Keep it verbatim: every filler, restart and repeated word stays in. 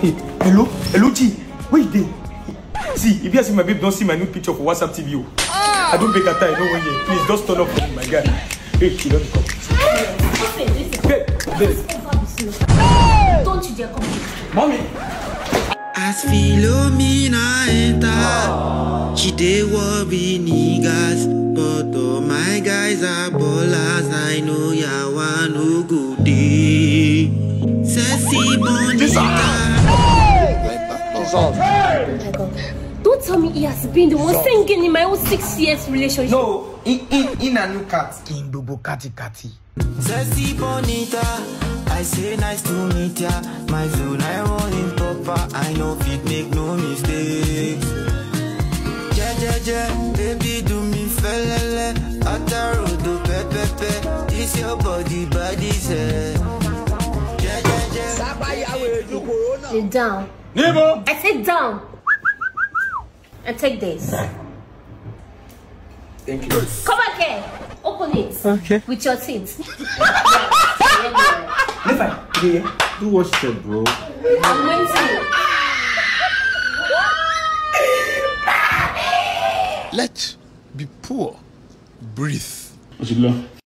Hello? Hello, G. Where you there? See, if you see my babe, don't see my new picture for WhatsApp T V. Ah. I don't beg her time, no one here. Please, just turn up for me, my guy. Hey, she don't come. Babe, babe. Don't you dare come. Mommy. As Philomena enter, she dey worry niggas, but all my guys are ballers. I know ya one no go dey. Sexy bonita. Hey! Don't tell me he has been the one singing in my own six years relationship. No, in in in a new cat. In Bobo Kati Kati. Sexy bonita, I say nice to meet ya. My zone I rolling proper, I know fit make no mistakes. Yeah, yeah, yeah, baby do me felele. Ataro do pepe pe, this your body body say. Yeah, yeah, yeah. Sit down. Neighbor. I sit down. And take this. Thank you. Come back here. Open it. Okay. With your teeth. Never. Yeah. Do what you said, bro. I'm going to. Let's be poor. Breathe. What you love?